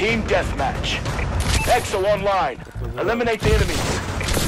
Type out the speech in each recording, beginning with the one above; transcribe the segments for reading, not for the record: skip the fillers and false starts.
Team deathmatch. Exo online. Eliminate the enemies.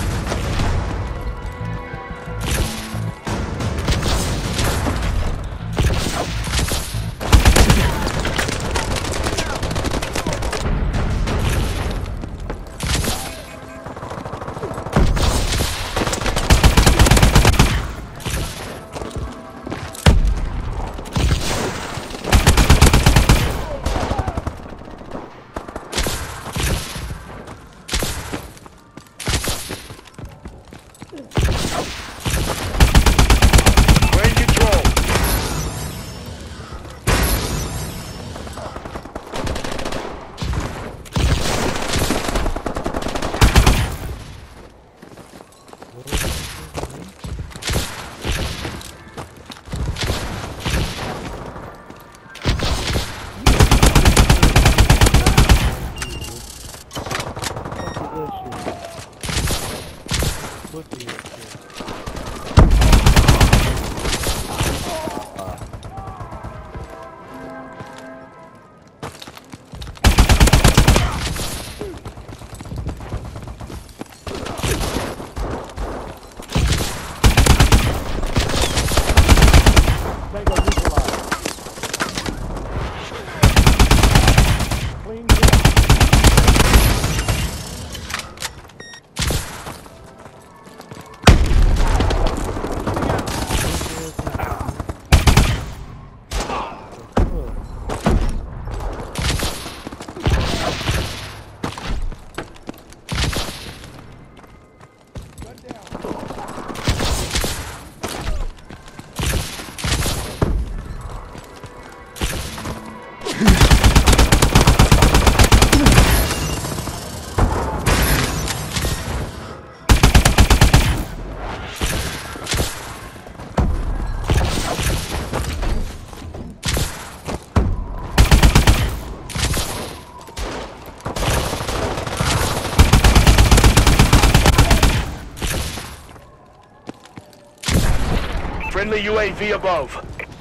Friendly UAV above.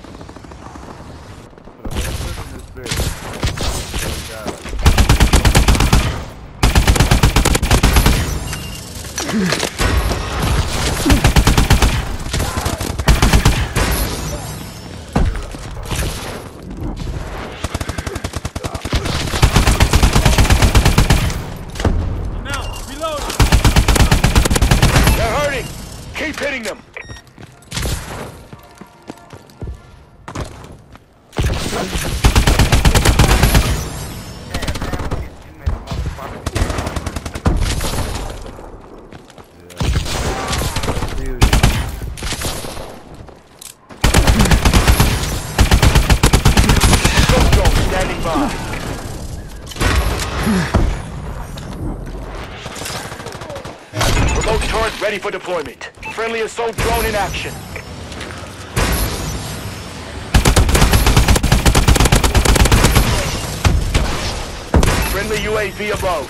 They're hurting. Keep hitting them. Standing by. Remote turret ready for deployment. Friendly assault drone in action. Friendly UAV above.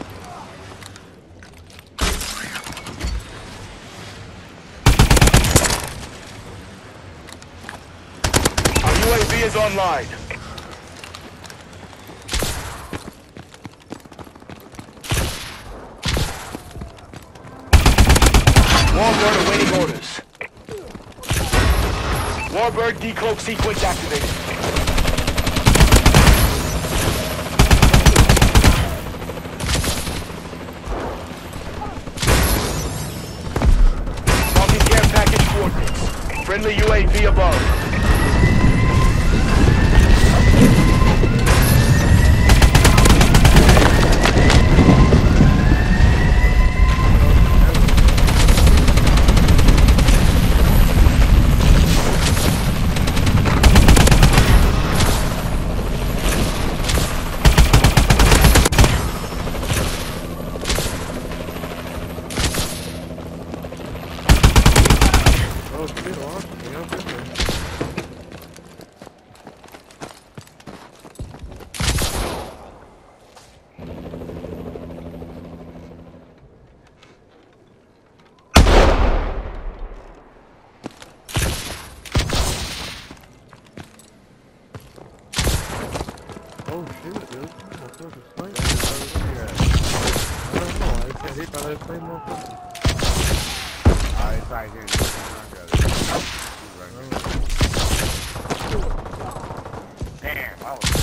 Our UAV is online. Warbird awaiting orders. Warbird decloak sequence activated. Marking care package coordinates. Friendly UAV above. Oh, shit, awesome. Yeah, I don't know. I said he thought I was playing more football. It's right here. I got it. Damn, I was.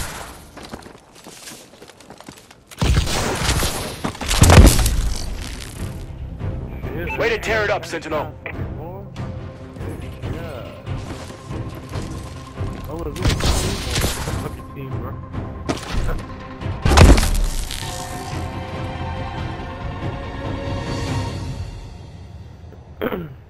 Way to tear it up, Sentinel. Yeah. I was really fucking team, bro.